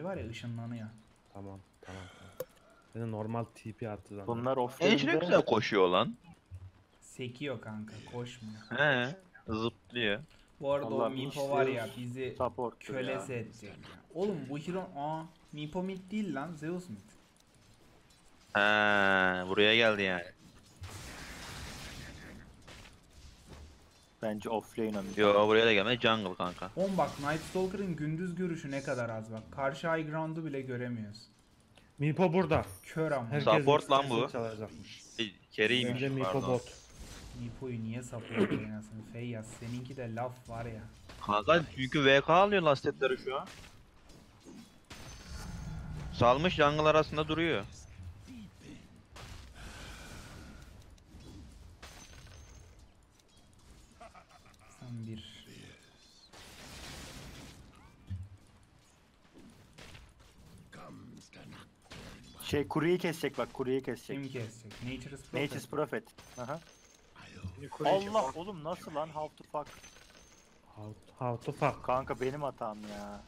var ya, ışınlanıyor. Tamam. Benim normal TP attı zaten. Bunlar Ne offlane'de güzel koşuyor lan. Sekiyor kanka, koşmuyor. He, zıplıyor. Bu arada o Allah Meepo var ya, Zeus bizi support'tur kölesi ya. edecek ya. Oğlum bu hero... Meepo mid değil lan, Zeus mid. He, buraya geldi yani. Bence offlane ama. Yo, buraya da gelmedi, jungle kanka. Oğlum bak, Night Stalker'ın gündüz görüşü ne kadar az bak. Karşı high ground'u bile göremiyoruz. Mipo burada. Kör ama. Herkes Support lan bu. ultisini çalacakmış. Keriymiş, Bence Mipo pardon. bot. Meepo'yu niye sapıyor oynasın Feyyaz? Seninki de laf var ya. Kanka çünkü VK alıyor lastetleri şu an. Salmış, jungle arasında duruyor. Sen bir... Kuruyu kesecek bak, kuruyu kesecek. Kim kesecek? Nature's Prophet. Nature's Prophet. Aha. Allah. Allah oğlum nasıl lan, how to fuck. How to fuck. Kanka benim hatam ya.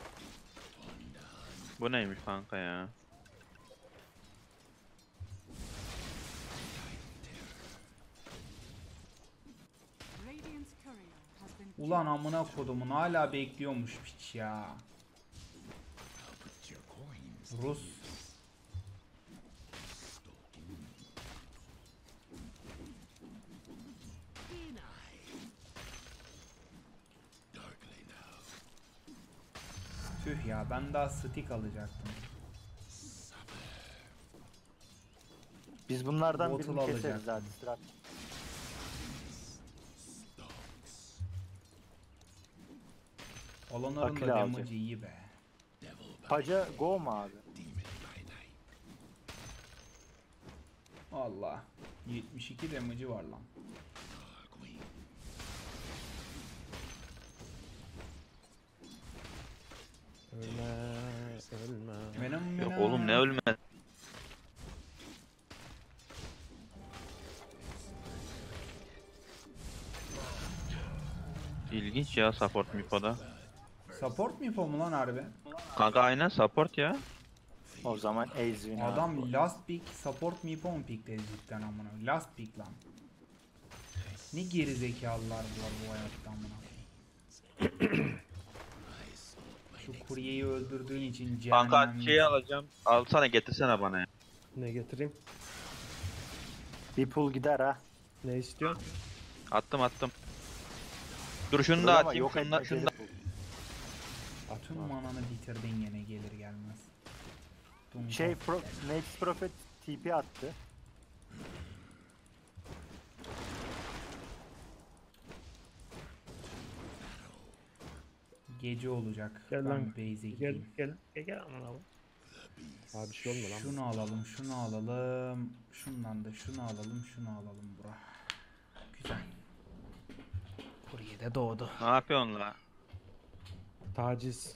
Bu neymiş kanka ya? Ulan amına kodumun, hala bekliyormuş piç ya. Rus. Tüh ya, ben daha stick alacaktım. Biz bunlardan Bottle birini keseriz alacaktım. hadi sıra. Olanların da Akile alacak. damage'ı iyi be. Paca go mu abi? Allah. 72 damage'ı var lan. Ölme. Benim Yok oğlum, ne ölme. İlginç ya support Mipo'da. Support mu yapalım lan harbi? Kanka aynen support ya. O zaman Ezreal abi. Adam last pick support mu yapalım pickleri cidden amına. Last pick lan. Ne geri zekalılar var bu hayatta amına. Şu kuryeyi öldürdüğün için Kanka cehennem. şeyi alacağım. Alsana, getirsene bana ya. Ne getireyim? Bir pull gider ha. Ne istiyorsun? Attım. Dur şunu da Ama atayım. yok Şunu da, etme şunu geri da. pull. Tüm mananı bitirdin yine gelir gelmez. Nature's Prophet TP attı. Gece olacak. Gel Ben lan. base'e Gel gideyim. gel amına. Abi bir şey olmuyor lan. Şunu alalım, şunu alalım. Şundan da şunu alalım, şunu alalım bura. Güzel. Kurye de doğdu. Ne yapıyorsun la? Taciz.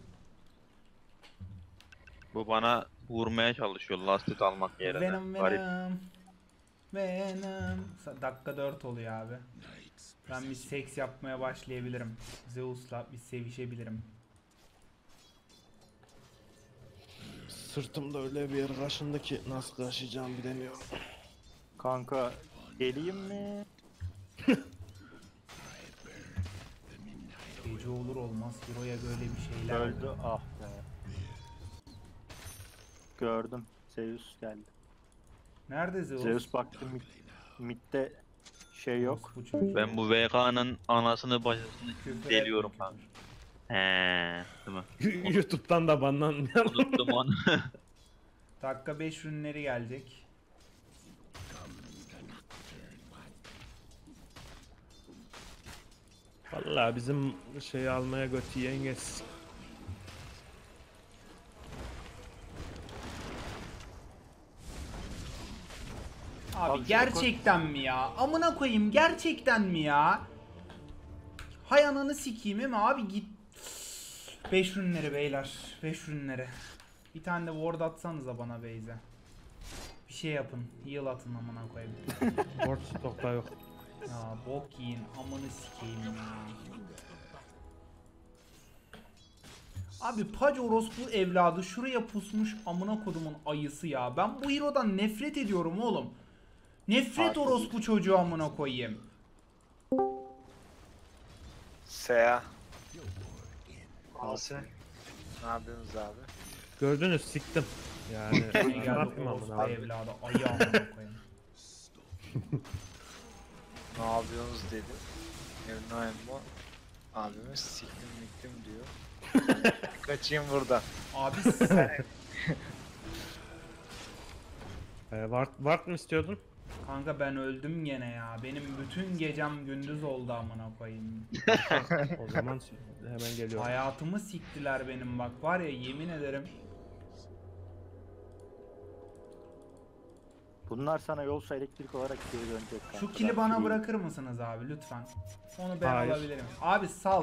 Bu bana vurmaya çalışıyor lastik almak yerine. Venom Garip. Venom. Dakika 4 oluyor abi. Ben bir seks yapmaya başlayabilirim. Zeus'la bir sevişebilirim. Sırtımda öyle bir yer kaşındı ki nasıl kaşıyacağımı bilemiyorum. Kanka geleyim mi? Gece olur olmaz Hero'ya böyle bir şeyler Öldü oluyor. ah be. Gördüm. Zeus geldi. Nerede Zeus? Zeus baktı midde şey yok. Bu çocuk. Ben bu VK'nın anasını bacısını Küfür deliyorum etme, kanka. küfür. He, değil mi? YouTube'dan da banlanmayalım. Unuttum onu. Dakika 5 ürünleri gelecek. Vallahi bizim şeyi almaya götü yengeç. Abi gerçekten mi ya? Amına koyayım, gerçekten mi ya? Hay ananı sikeyim mi abi, git. 5 ürünleri beyler. 5 ürünleri. Bir tane de ward atsanıza bana base'e. Bir şey yapın. Heal atın amına koyayım. Board stock'ta yok. Ya bok yiyin amını sikeyim ya. Abi Page orospu evladı şuraya pusmuş amına kodumun ayısı ya. Ben bu hero'dan nefret ediyorum oğlum. Nefret Abi. orospu çocuğu amına koyayım. Seya. Nasıl? Ne yapıyorsunuz abi? Gördünüz siktim. Yani Ne ne geldi yapayım orospu amına abi. evladı ayı amına koyayım. Ne yapıyorsunuz dedi. Evnayım bu. Abimiz siktim miktim diyor. Kaçayım buradan. Abi Ward mı istiyordun? kanka ben öldüm gene ya. Benim bütün gecem gündüz oldu amına koyayım. O zaman hemen geliyorum. Hayatımı siktiler benim bak var ya yemin ederim. Bunlar sana yolsa elektrik olarak geri dönecek kanka. Şu kili Ben bana kili- bırakır mısınız abi lütfen? Onu ben Hayır. alabilirim. Abi sal.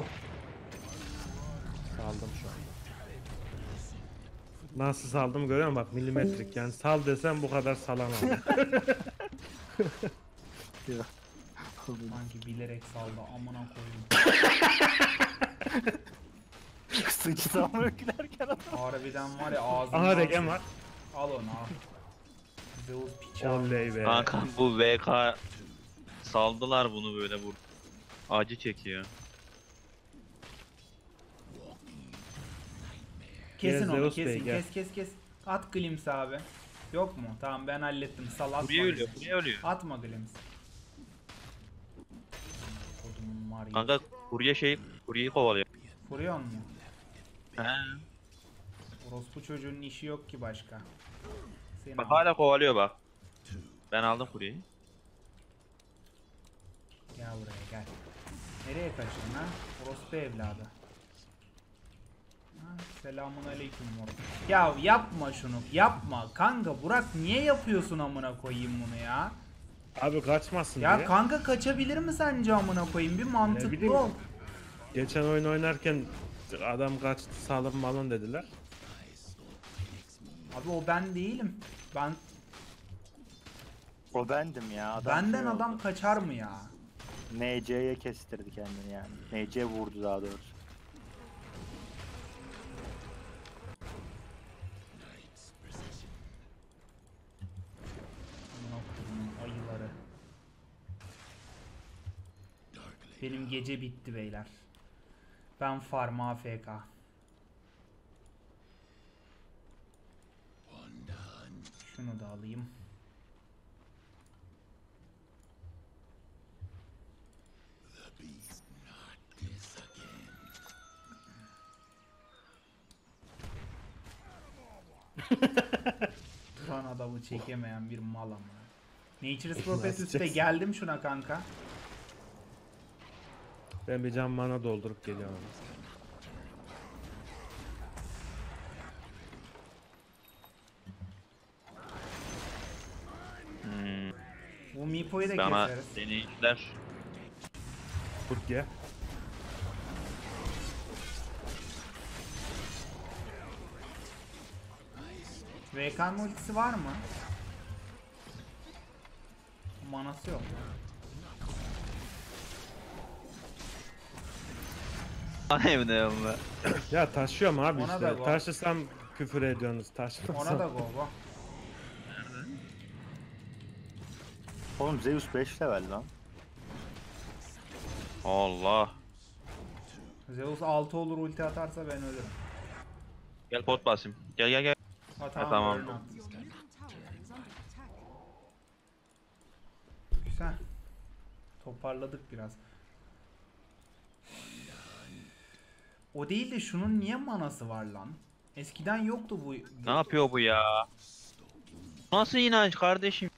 Saldım şu anda. Nasıl saldım görüyor musun? Bak milimetrik yani sal desem bu kadar salamam. Sanki bilerek saldı amına koyayım. Sıçtı ama öykülerken adam. Harbiden var ya ağzından. Aha regen var. Al onu al. Zeus piçi al. Oley be. Kanka bu VK saldılar bunu böyle vur. Acı çekiyor. Kesin Gel onu Zeus kesin Bey, gel. kes. At glimpse abi. Yok mu? Tamam ben hallettim. Sal atma. Buraya ölüyor, glimpse. buraya ölüyor. Atma glimpse. Kodumun var ya. Kanka kuryeyi kovalıyor. Vuruyor mu? He. Orospu çocuğun işi yok ki başka. Senin Bak hala kovalıyor bak. Ben aldım kuryeyi. Gel buraya gel. Nereye kaçtın ha? Orospu evladı. Ha, selamun aleyküm moruk. Ya yapma şunu yapma. Kanka Burak niye yapıyorsun amına koyayım bunu ya? Abi kaçmasın Ya diye. kanka kaçabilir mi sence amına koyayım? Bir Ne mantıklı bileyim. ol. Geçen oyun oynarken adam kaçtı salın malın dediler. Abi o ben değilim. O bendim ya. Adam Benden şey oldu. adam kaçar mı ya? NC'ye kestirdi kendini yani. NC vurdu daha doğrusu. Amına koyayım ayıları. Benim gece bitti beyler. Ben farm AFK. Şunu da alayım. Duran adamı çekemeyen bir mal ama. Nature's Prophet geldim şuna kanka. Ben bir can mana doldurup geliyorum. Hmm. Bu Mipo'yu da Bana keseriz. deneyiciler. Kurtye. VK'nın ultisi var mı? Manası yok. Evde ama. Ya taşıyorum abi Ona da işte. go. Taşısam küfür ediyorsunuz. Taşımasam. Ona da go go. Oğlum Zeus 5 level lan. Allah. Zeus 6 olur ulti atarsa ben ölürüm. Gel pot basayım. Gel. Ha, tamam. ölüm at. Güzel. Toparladık biraz. O değil de şunun niye manası var lan? Eskiden yoktu bu. Ne yapıyor bu ya? Nasıl inanç kardeşim?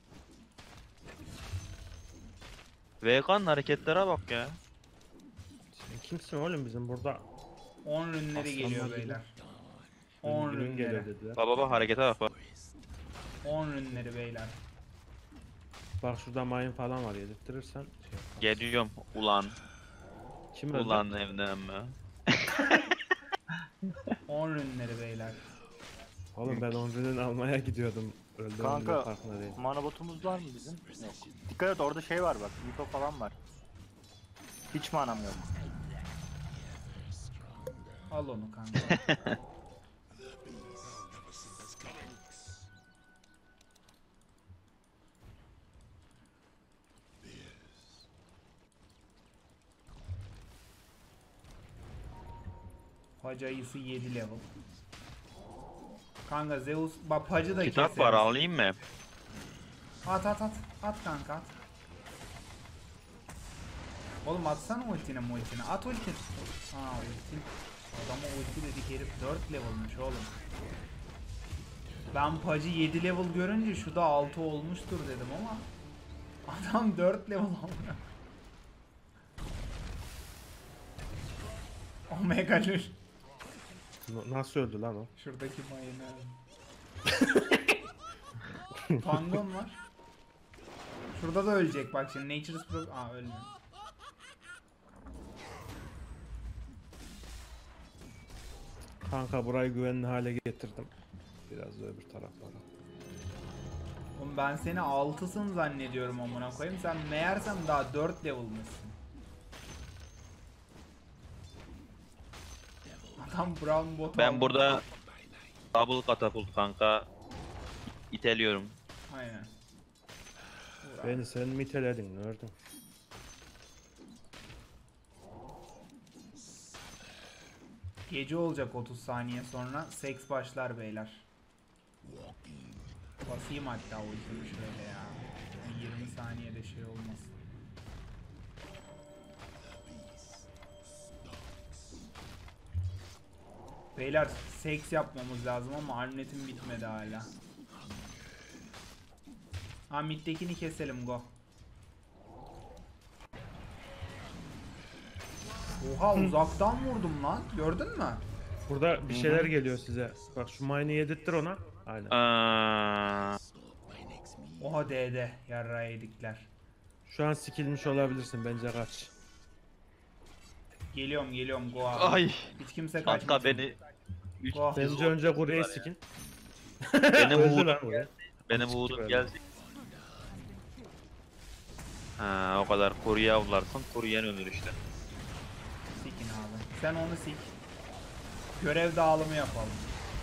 VK'nın hareketlere bak ya. Sen kimsin oğlum bizim burada? 10 rünleri Aslanlar geliyor gibi. beyler. 10 Ürün geliyor rünleri. dediler. Baba harekete bak. 10 rünleri beyler. Bak şurada mayın falan var yedirttirirsen. Şey yap. Geliyorum ulan. Kim öldü? Ulan evden mi? 10 rünleri beyler. Oğlum ben 10 ürün almaya gidiyordum. Öldüğümün Kanka farkında değilim. mana botumuz var mı bizim? Yok. Dikkat et orada şey var bak. Miko falan var. Hiç manam yok. Al onu kanka. Hacı ayısı 7 level. Kanka Zeus bak hacı da Kitap keseriz. var, alayım mı? At at at. At kanka at. Oğlum atsana ultini. At ulti. Aa ulti. Adama ulti dedik, herif 4 level'mış oğlum. Ben Pacı 7 level görünce şu da 6 olmuştur dedim ama adam 4 level alıyor. Omega Lül. Nasıl öldü lan o? Şuradaki mayını. Pangon var. Şurada da ölecek bak şimdi. Nature's Pro... Aa ölmüyor. Kanka burayı güvenli hale getirdim. Biraz da öbür taraflara. Oğlum ben seni 6'sın zannediyorum amına koyayım. Sen meğersem daha 4 level'mışsın. Adam brown bot Ben almış. burada double katapult kanka iteliyorum. Aynen. Beni sen miteledin, gördün. Gece olacak 30 saniye sonra. Seks başlar beyler. Basayım hatta ultimi şöyle ya. 20 saniyede şey olmasın. Beyler seks yapmamız lazım ama arnetim bitmedi hala. Ha middekini keselim go. Oha uzaktan vurdum lan. Gördün mü? Burada bir şeyler geliyor size. Bak şu mine'ı yedirttir ona. Aynen. Oha DD yarra yedikler. Şu an sikilmiş olabilirsin, bence kaç. Geliyorum go abi. Ay Hiç kimse kaçmasın. kanka beni Go. Bence önce kuruyu sikin. benim Öldü Uğur, lan oraya. benim Sikti Uğur'um böyle. gelecek. Ha o kadar koruya avlarsın, koruyan ölür işte. Sikin abi. Sen onu sik. Görev dağılımı yapalım.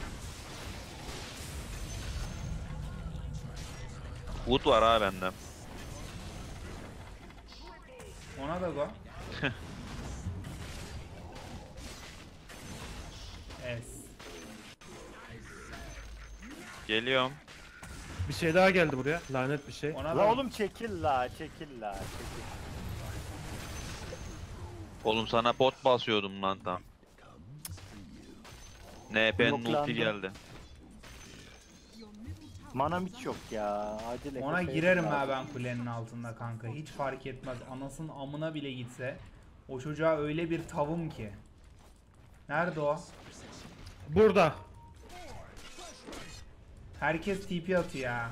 Wood var ha bende. Ona da go. Es. Geliyorum. Bir şey daha geldi buraya. Lanet bir şey. Ona La da oğlum çekil la, çekil la, çekil. Oğlum sana pot basıyordum lan tam. NP'nin Bloklandı. ulti geldi. Manam hiç yok ya. Acele ona kafaya girerim lazım. ha ben kulenin altında kanka. Hiç fark etmez. Anasının amına bile gitse. O çocuğa öyle bir tavım ki. Nerede o? Burada. Herkes TP atıyor ya.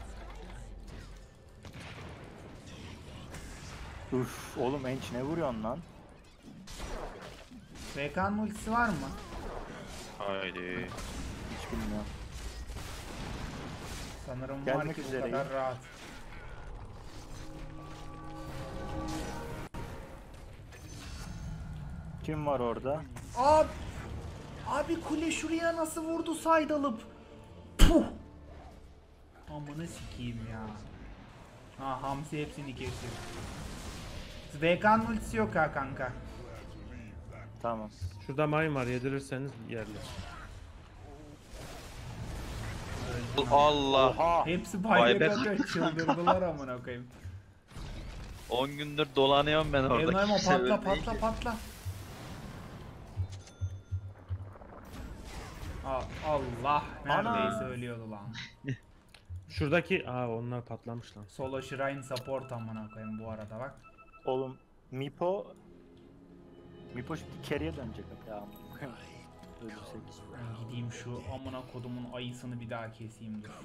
Üf oğlum Enç ne vuruyorsun lan? VK'nın ultisi var mı? Haydi. Hiç bilmiyorum. Sanırım var Gelmek ki bu üzereyim. kadar rahat. Kim var orada? Abi kule şuraya nasıl vurdu side alıp? Puh! Amına sikeyim ya. Ha Hamsi hepsini kesir. VK'nın ultisi yok ha kanka. Tamam. Şurada mine var, yedirirseniz yerler. Allah. Oha! Hepsi Vay be. bayrak atıyor, çıldırdılar amına koyayım. 10 gündür dolanıyorum ben orada. Evnoyma Kimse patla ölmüyor patla ki. patla. Allah neredeyse ölüyordu lan. Şuradaki... onlar patlamış lan. Solo Shrine support amına koyayım bu arada bak. Oğlum Mipo şimdi geriye dönecek ya. Ölürsek. Ben gideyim şu amına kodumun ayısını bir daha keseyim dur.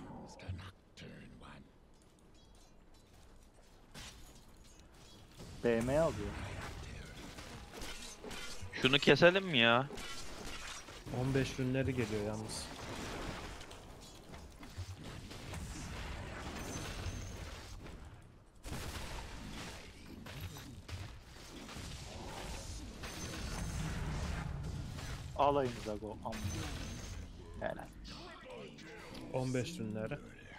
BM alıyor. Şunu keselim mi ya? 15 rünleri geliyor yalnız. Alayınıza go. Amma. Helal. 15 günleri.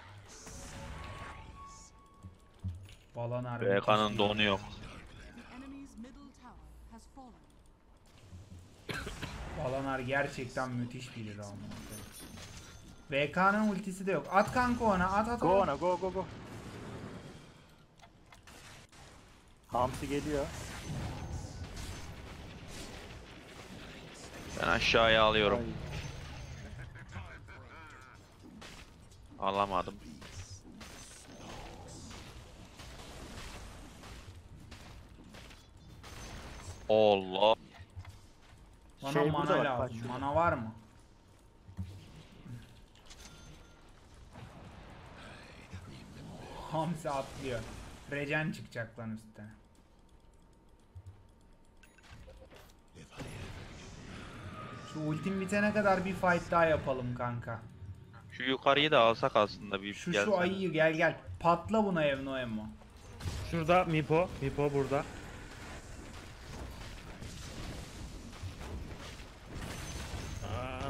Balanar. BK'nın donu yok. The enemy's middle tower has fallen. Balanar gerçekten müthiş biri Ramon. VK'nın ultisi de yok. At kanka ona, at. Go ona, go. Hamsi geliyor. Ben aşağıya alıyorum. Ay. Alamadım. Allah. Bana Şey mana burada bak, lazım. bak şurada. Mana var mı? Hamsi atlıyor. Regen çıkacak lan üstte. Şu ultim bitene kadar bir fight daha yapalım kanka. Şu yukarıyı da alsak aslında bir Şu gelsene. ayıyı gel. Patla buna Evno Emmo. Şurada Mipo. Mipo burada. Aa,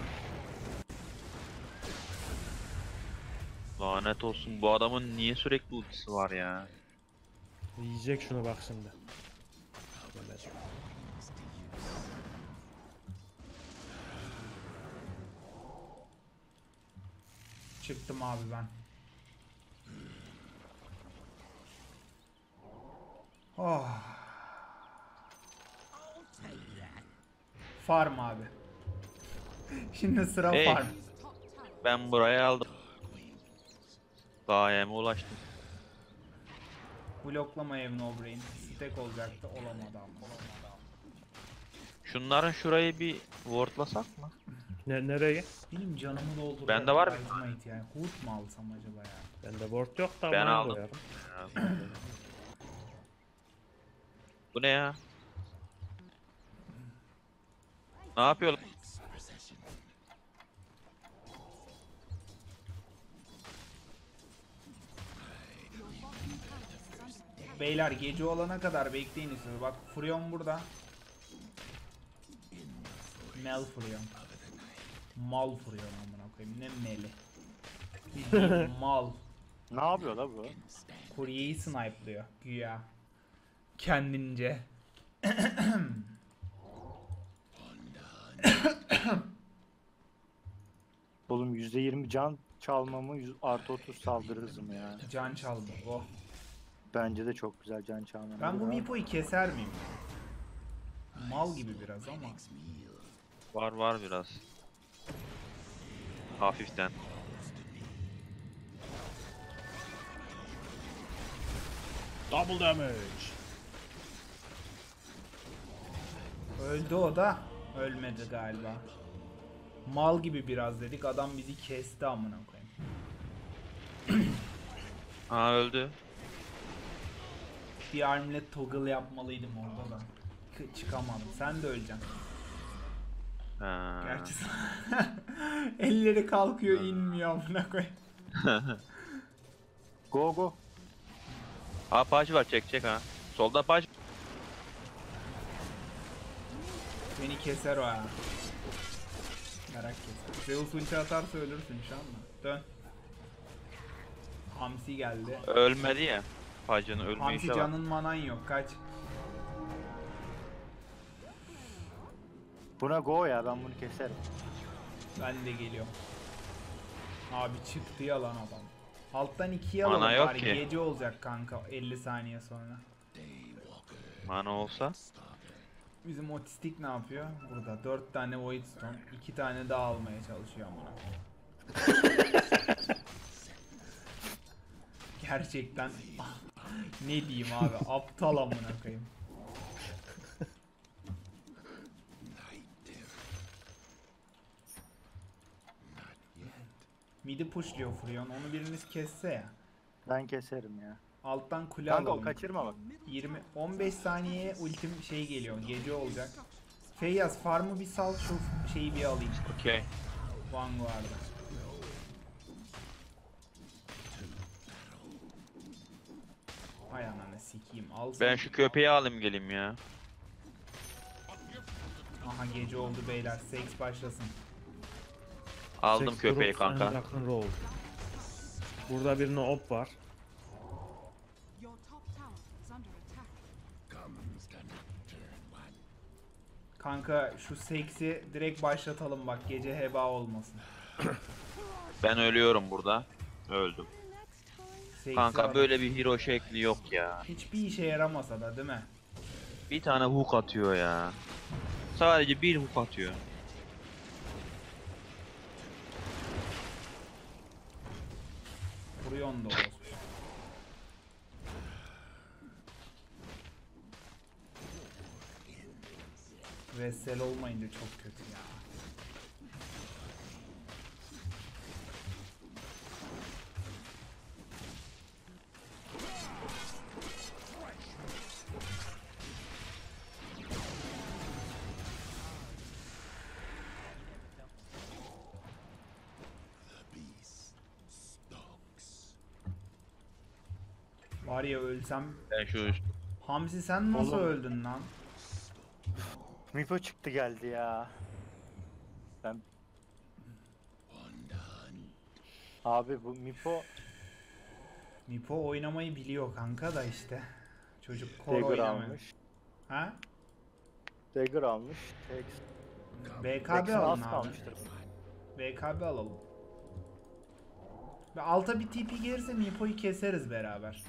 Lanet olsun, bu adamın niye sürekli ultisi var ya? yiyecek şunu bak şimdi. Yemez. Çıktım abi ben. Oh. Farm abi. Şimdi sıra Hey. farm. Top tower Ben buraya aldım. Gayeme ulaştım. Bloklama Evno Brain. Stack olacaktı, olamadı ama. Şunların şurayı bir wardlasak mı? Nereye? Benim canımı doldurdu. Bende var mı? Yani. Hurt mu alsam acaba ya? Bende ward yok da Ben bana aldım. koyarım. Bu ne ya? Ne yapıyor? Beyler gece olana kadar bekleyin siz. Bak Furion burada. Mel Furion. Mal Furion amına koyayım. Ne meli? Bildiğin mal. Ne yapıyor la bu? Kuryeyi snipe'lıyor güya. Kendince. Oğlum %20 can çalmamı artı 30 saldırı hızım ya. Can çaldı. Oh. Bence de çok güzel can çalmam. Ben bu Mipo'yu keser miyim? Mal gibi biraz ama. Var biraz. Hafiften. Double damage. Öldü o da. Ölmedi galiba. Mal gibi biraz dedik. Adam bizi kesti amına koyayım. Ha, öldü. Bir armlet toggle yapmalıydım orada da. Çıkamadım. Sen de öleceksin. Ha. Gerçi elleri kalkıyor inmiyor amına koyayım. Go. Ha, Paj var, çekecek ha. Solda Paj. Beni keser o ha. Merak keser. Zeus ulti atarsa ölürsün şu anda. Dön. Hamsi geldi. Ölmedi ya. Paj'ın Hamsi ölmeyişe bak. canın manan yok. Kaç. Buna go ya, ben bunu keserim. Ben de geliyorum. Abi çıktı ya lan adam. Alttan 2'ye Mana alalım yok bari. ki. Gece olacak kanka 50 saniye sonra. Mana olsa. Bizim otistik ne yapıyor? Burada 4 tane Void Stone, 2 tane daha almaya çalışıyor amına. Gerçekten ne diyeyim abi, aptal amına koyayım. Midi pushluyor Furion, onu biriniz kesse ya. Ben keserim ya. Alttan kule Kanka o alalım. kaçırma bak. 15 saniyeye ultim şey geliyor, gece olacak. Feyyaz farmı bir sal, şu şeyi bir alayım. Okey. Vanguard'a. Hay ananı sikeyim, al Ben sen. şu köpeği alayım geleyim ya. Aha gece oldu beyler. Seks başlasın. Aldım Sex köpeği Drugs and kanka. Rock'n'Roll. Burada birine op var. Your top tower is under attack. Kanka şu seksi direkt başlatalım bak. Gece heba olmasın. Ben ölüyorum burada. Öldüm. Seksi Kanka var. böyle bir hero şekli yok ya. Hiçbir işe yaramasa da değil mi? Bir tane hook atıyor ya. Sadece bir hook atıyor. Vuruyorsun da olsun. Vessel olmayınca çok kötü ya. Var ya ölsem. Ben şu Hamsi sen nasıl Oğlum. öldün lan? Mipo çıktı geldi ya. Ben... Abi bu Mipo Mipo oynamayı biliyor kanka da işte. Çocuk kor Dagger oynamıyor. almış. Ha? Dagger almış. BKB Tex'in az alın abi. kalmıştır. BKB alalım. Ve alta bir TP gelirse Mipo'yu keseriz beraber.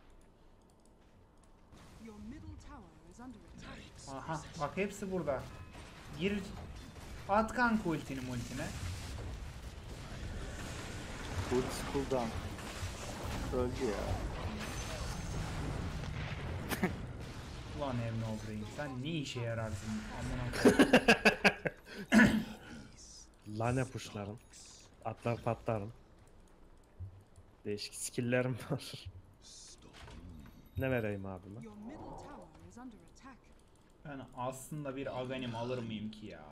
Your middle tower is under attack. Aha bak hepsi burada. Gir. At kanka ultini multine. Ultisi cooldown. Öldü ya. Ulan Emre Obray'ım sen ne işe yararsın amına koyayım. Lane puşlarım. Atlar patlarım. Değişik skill'lerim var. Ne vereyim abime? Your middle tower is under attack. Ben aslında bir Aghanim alır mıyım ki ya?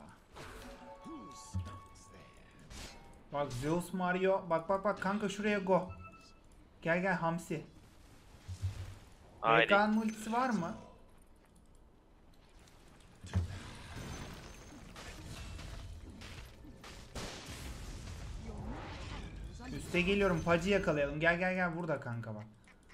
Bak Zeus Mario bak bak bak kanka şuraya go. Gel gel Hamsi. Haydi. BK'nın ultisi var mı? Üste geliyorum. Pacı yakalayalım. Gel gel gel burada kanka bak.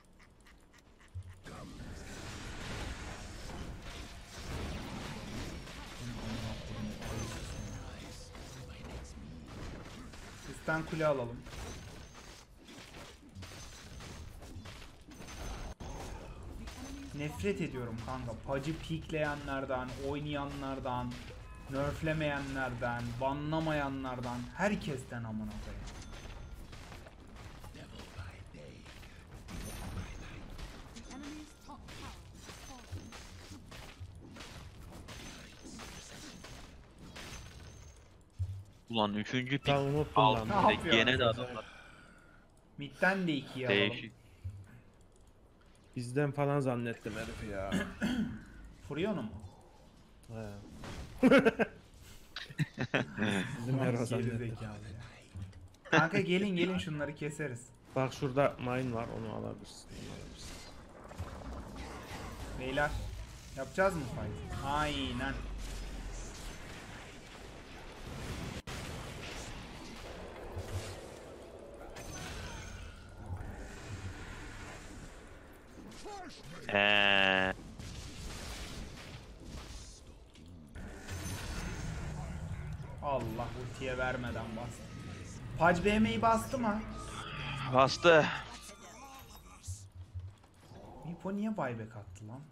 Üstten kule alalım. Nefret ediyorum kanka. Pacı pikleyenlerden, oynayanlardan, nerflemeyenlerden, banlamayanlardan, herkesten amına koyayım. The enemy's top tower has fallen. Ulan 3. pik Ben unuttum aldım lan. Ne direkt. yapıyor Gene de arkadaşlar? adamlar Mid'den de ikiye alalım. değişik. Bizden falan zannettim herifi ya. Furion'u mu? He. Bizim Ulan hero geri zannettim. zekalı ya. Kanka gelin gelin şunları keseriz. Bak şurada mine var, onu alabilirsin. Beyler yapacağız mı fight? Aynen. Eee Allah ultiye vermeden bastı. Pac BM'yi bastı mı? bastı. Mipo niye buyback attı lan?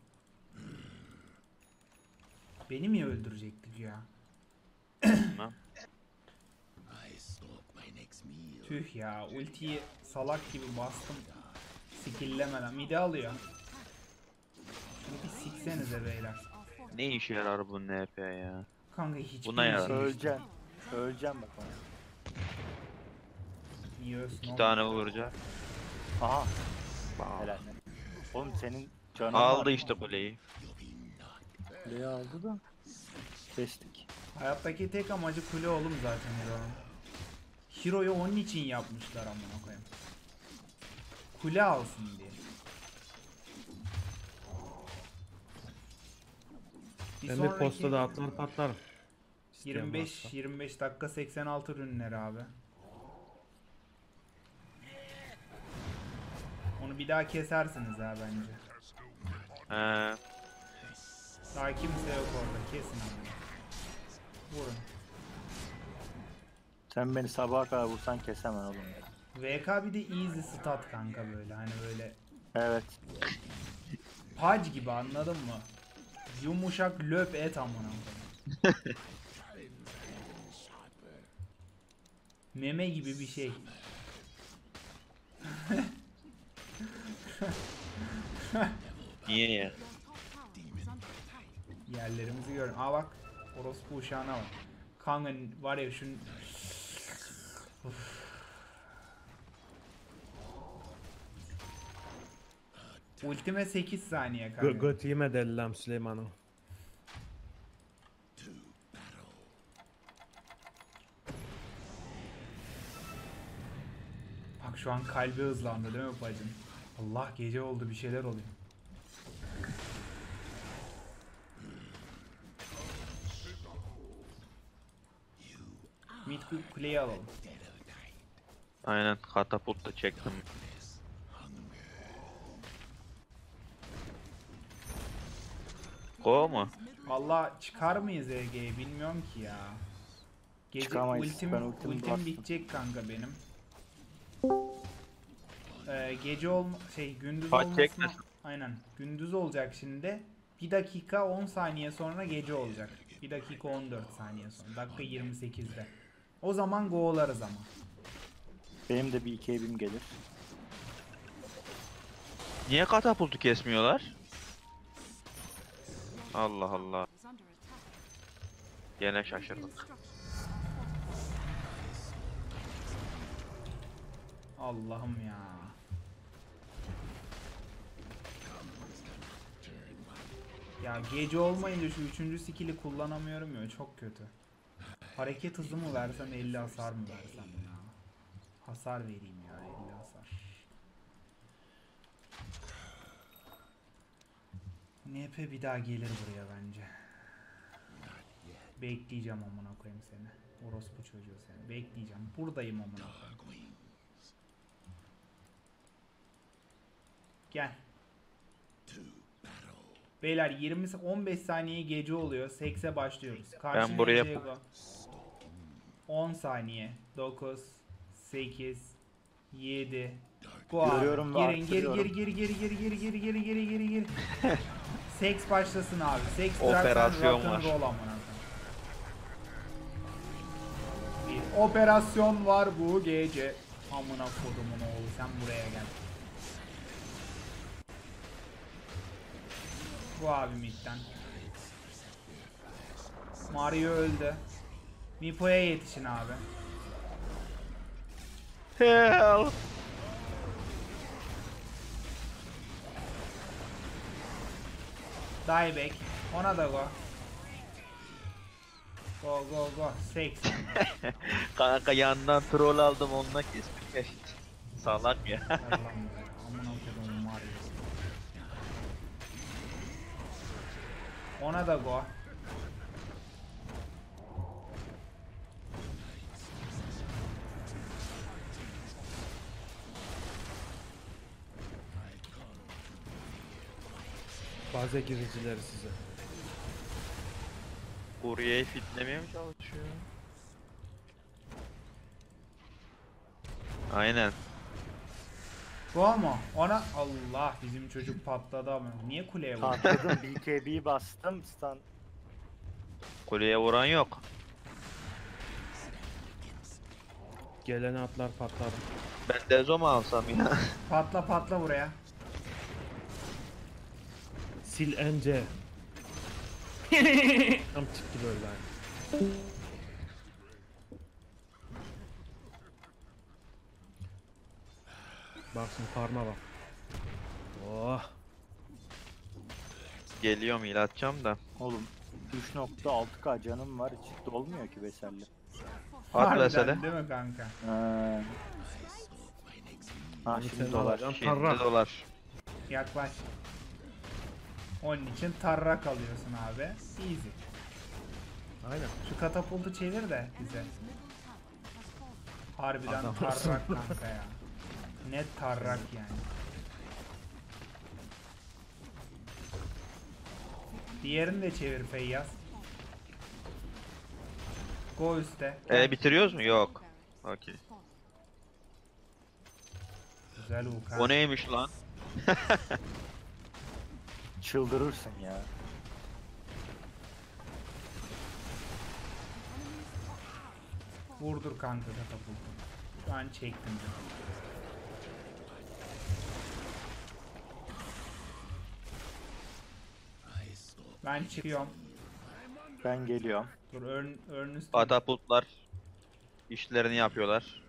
Beni mi öldürecektik ya? Bilmem. Tüh ya ultiyi salak gibi bastım. Skill'lemeden midi alıyor. Şunu bir siksenize beyler. Ne işe yarar bu NP ya? Kanka hiçbir Buna yarar. işe Öleceksin. Öleceğim bak ona. İyi ölsün 2 oğlum. tane vuracak. Aha. Helal. Oğlum senin canın Aldı var. işte kuleyi. Kuleyi aldı da. Kestik. Hayattaki tek amacı kule oğlum zaten Hero'nun. Hero'yu onun için yapmışlar amına koyayım. Kule alsın diye. Ben bir postada atlar patlarım. İsteyen varsa. 25 dakika 86 rünleri abi. Onu bir daha kesersiniz ha bence. He. Daha kimse yok orada. Kesin abi. Vurun. Sen beni sabaha kadar vursan kesemem oğlum ya. VK bir de easy stat kanka böyle. Hani böyle Evet. pac gibi, anladın mı? Yumuşak löp et amına koyayım. Meme gibi bir şey. Niye ya? Your top tower is under attack. Yerlerimizi görün. Aa bak. Orospu uşağına bak. Kanka var ya şun... Uf. Ultime 8 saniye kanka. Göt yeme delilem Süleyman'ın. Bak şu an kalbi hızlandı değil mi bacım? Allah, gece oldu, bir şeyler oluyor. Mid kuleyi alalım. Aynen, katapult da çektim. Go mu? Valla çıkar mıyız EG'ye bilmiyorum ki ya. Gece Çıkamayız. ultim, Ben ultimi ultim bastım. bitecek kanka benim. Gece gündüz Kaç olmasına... çekmesin. Aynen. Gündüz olacak şimdi. 1 dakika 10 saniye sonra gece olacak. 1 dakika 14 saniye sonra. Dakika 28'de. O zaman go'larız ama. Benim de bir 2 evim gelir. Niye katapultu kesmiyorlar? Allah Allah. Is under attack. Gene şaşırdık. Structure. Allah'ım ya. Ya gece olmayınca şu 3. skill'i kullanamıyorum ya, çok kötü. Hareket hızı mı versem 50 hasar mı versem ya? Hasar vereyim ya, 50 hasar. NP bir daha gelir buraya bence. Bekleyeceğim amına koyayım seni. Orospu çocuğu seni. Bekleyeceğim. Buradayım amına koyayım. Gel. Beyler 15 saniye gece oluyor. 8'e başlıyoruz. Karşı buraya- Diego. 10 saniye. 9 8 7 Go abi. Görüyorum ve Girin, geri arttırıyorum. geri. Seks başlasın abi. Seks Operasyon var. roll amına koyayım. Bir operasyon var bu gece. Amına kodumun oğlu, sen buraya gel. Bu abi midden. Mario öldü. Mipo'ya yetişin abi. Help! Dieback. Ona da go. Go. 80. Kanka yandan troll aldım, onunla kestim ya. Salak ya. Gel lan buraya. Amına kodumun Mario. Ona da go. Baze giricileri size. Kurya'yı fitlemeye mi çalışıyor? Aynen. Go mu? Ona Allah, bizim çocuk patladı ama. Niye kuleye vurdu? Patladım. BKB'yi bastım. Stun. Kurya'ya vuran yok. Geleni atlar patlarım. Ben Dezo mu alsam ya? Patla buraya. Sil ence. Tam çıktı böyle hani. Bak şimdi karma bak. Oh. Geliyorum, il atacağım da. Oğlum 3.6k canım var. Hiç dolmuyor ki Vesel'le. At Harbiden mesele. değil mi kanka? Ha Onu şimdi sen dolar. alacaksın, Şimdi tarrak. dolar. Yaklaş. Onun için tarrak alıyorsun abi. Easy. Aynen. Şu katapultu çevir de bize. Harbiden Adam tarrak olsun. kanka ya. Net tarrak yani. Diğerini de çevir Feyyaz. Go üste. Bitiriyoruz mu? Yok. Okey. Güzel Uka. O neymiş lan? Çıldırırsın ya. Vurdur kanka katapultu. Şu an çektim. Ben çıkıyorum. Ben geliyorum. Dur örn üstü. Katapultlar işlerini yapıyorlar.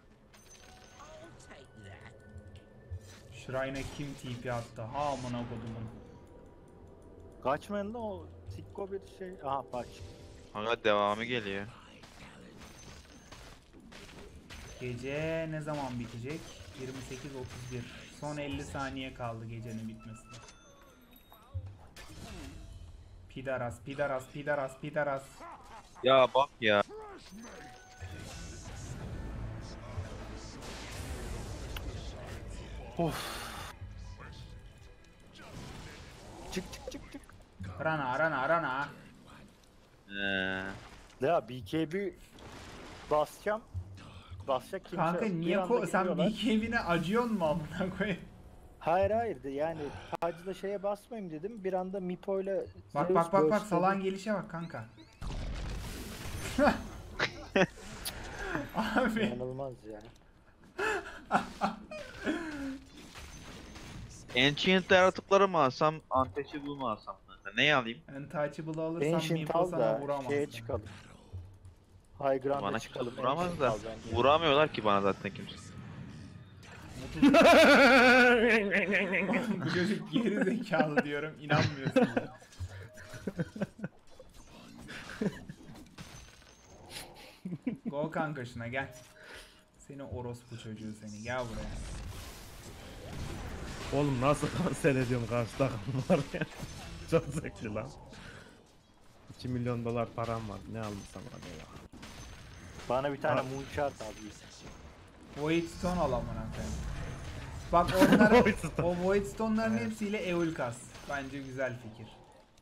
Shrine'e kim TP attı? Ha amına kodumun. Kaçmayın da o sikko bir şey. Aha bak. Kanka devamı geliyor. Gece ne zaman bitecek? 28:31. Son 50 saniye kaldı gecenin bitmesine. Pidaras, pidaras, pidaras, pidaras. Ya bak ya. Çık çık çık çık. Rana, rana, rana. Ya BKB basacağım. Basacak kimse Kanka yok. Bir niye anda sen geliyorlar. BKB'ne acıyorsun mu amına koyayım? Hayır hayır de yani tacla şeye basmayayım dedim. Bir anda Mipo ile Bak Zeus bak bak bak burst'ladı. salan gelişe bak kanka. Abi İnanılmaz ya. Ancient yaratıkları mı alsam, Untouchable mı alsam kanka? Neyi alayım? untouchable'ı alırsam Ancient Meepo al sana da vuramaz. şeye çıkalım. High Ground'a Bana çıkalım. kimse vuramaz Ancient da. al bence. Vuramıyorlar ki bana zaten kimse. Bu çocuk geri zekalı diyorum inanmıyorsun ya. Go kanka şuna gel. Seni orospu çocuğu seni gel buraya. Oğlum nasıl kanser ediyorum karşı takım var ya. Çok zevkli lan. 2 milyon dolar param var. Ne almışsam hadi ya. Bana bir tane Ha. Moonshard al. Void Stone al amına koyayım. Bak onların Void Stone. o Void Stone'ların hepsiyle Eul kas. Bence güzel fikir.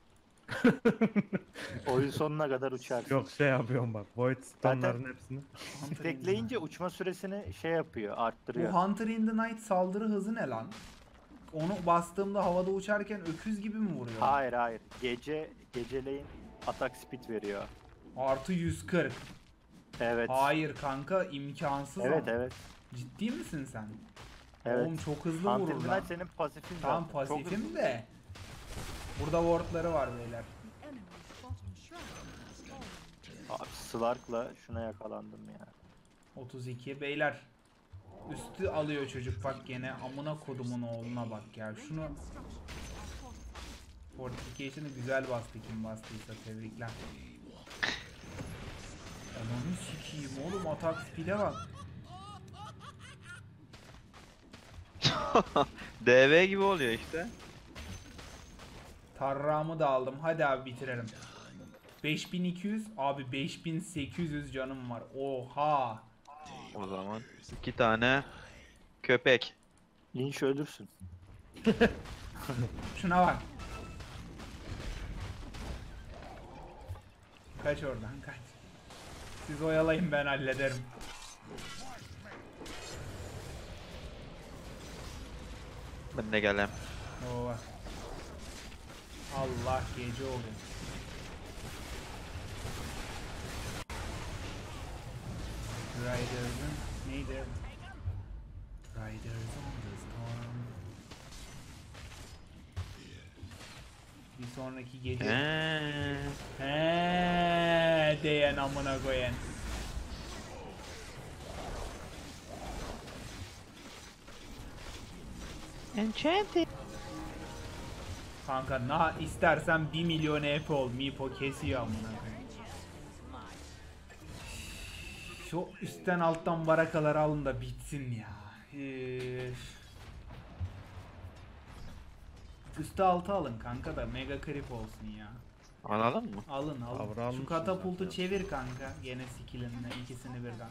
Oyun sonuna kadar uçar. Yok şey yapıyorum bak. Void Stone'ların hepsini. Tekleyince uçma süresini şey yapıyor, arttırıyor. Bu Hunter in the Night saldırı hızı ne lan? Onu bastığımda havada uçarken öküz gibi mi vuruyor? Hayır hayır. Geceleyin atak speed veriyor. Artı 140. Evet. Hayır kanka imkansız Evet ama. evet. Ciddi misin sen? Evet. Oğlum çok hızlı Hunter vurur Knight lan. senin pasifin Tamam zaten. Çok pasifim hızlı. de. Burada wardları var beyler. The enemy's bottom shrine has fallen. Abi Slark'la şuna yakalandım ya. 32 beyler. Üstü alıyor çocuk bak gene amına kodumun oğluna bak ya. Şunu Radiant structures are fortified. fortification'ı güzel bastı kim bastıysa tebrikler. Ananı sikiyim oğlum atak speed'e bak. DV gibi oluyor işte. Tarrağımı da aldım. Hadi abi bitirelim. 5200 abi 5800 canım var. Oha. O zaman 2 tane köpek. Lynch ölürsün. Şuna bak. Kaç oradan kaç. Siz oyalayın ben hallederim. Ben de gelem. Oo bak. Allah gece oldu. Riders'ın neydi? Riders on the Storm. Bir sonraki gece. He diyen amına koyayım. Enchanted. Kanka na istersen 1 milyon EP ol. Meepo kesiyor amına koyayım. Şu üstten alttan barakalar alın da bitsin ya. Üstü altı alın kanka da mega creep olsun ya. Anladın mı? Alın Avra alın. Şu almışsın katapultu zaten. çevir kanka. Gene skillinle ikisini birden.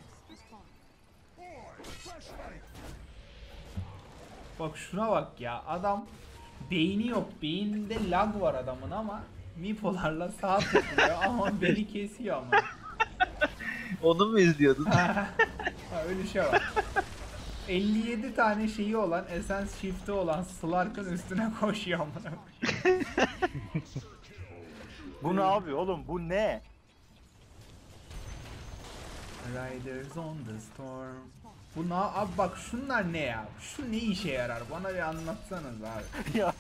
Bak şuna bak ya, adam beyni yok, beyninde lag var adamın ama mipolarla sağ tıklıyor ama beni kesiyor ama. Onu mu izliyordun? Ha, öyle şey var. 57 tane şeyi olan, Essence Shift'i olan Slark'ın üstüne koşuyor amına. Bu ne yapıyor oğlum? Bu ne? Riders on the storm. Bu ne abi, bak şunlar ne ya? Şu ne işe yarar? Bana bir anlatsanız abi. Ya.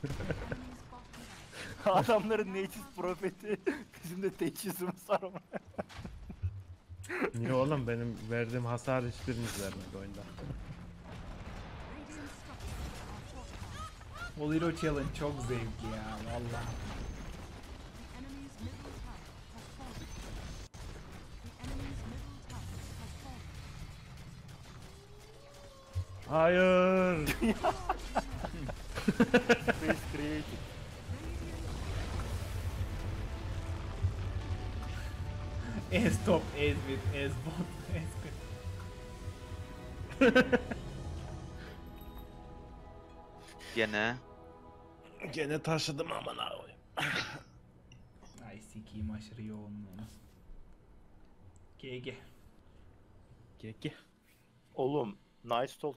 Adamların native profeti bizim de teçhizimiz var ama. Niye oğlum benim verdiğim hasar hiçbiriniz vermedi oyunda. Bolero Challenge çok zevkli ya valla. Hayır. Space created. S-top, S-bit, S-bot, S-bit. Gene. Gene taşıdım aman abi. Ay sikiyim aşırı yoğunluğunu. GG. Keki. Oğlum Nice Talk